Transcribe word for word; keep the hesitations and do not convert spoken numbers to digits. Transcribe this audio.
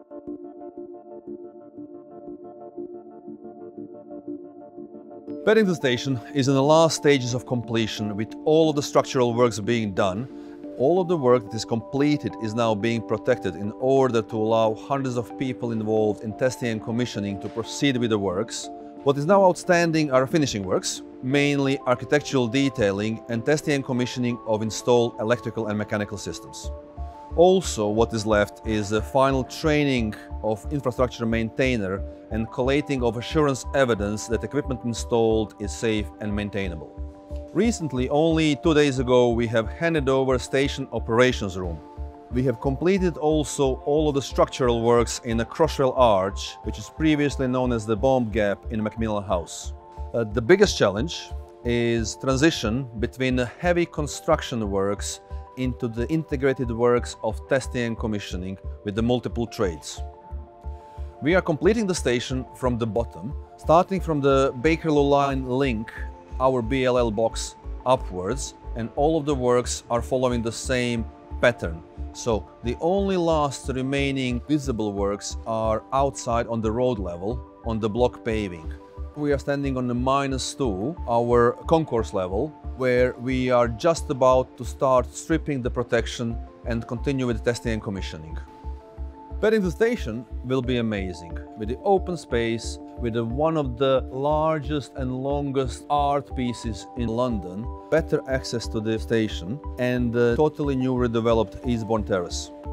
Paddington Station is in the last stages of completion, with all of the structural works being done. All of the work that is completed is now being protected in order to allow hundreds of people involved in testing and commissioning to proceed with the works. What is now outstanding are finishing works, mainly architectural detailing and testing and commissioning of installed electrical and mechanical systems. Also, what is left is the final training of infrastructure maintainer and collating of assurance evidence that equipment installed is safe and maintainable. Recently, only two days ago, we have handed over station operations room. We have completed also all of the structural works in the Crossrail arch, which is previously known as the bomb gap in Macmillan House. Uh, the biggest challenge is transition between the heavy construction works into the integrated works of testing and commissioning with the multiple trades. We are completing the station from the bottom, starting from the Bakerloo line link, our B L L box upwards, and all of the works are following the same pattern. So the only last remaining visible works are outside on the road level, on the block paving. We are standing on the minus two, our concourse level, where we are just about to start stripping the protection and continue with testing and commissioning. Paddington Station will be amazing, with the open space, with the one of the largest and longest art pieces in London, better access to the station, and a totally new redeveloped Eastbourne Terrace.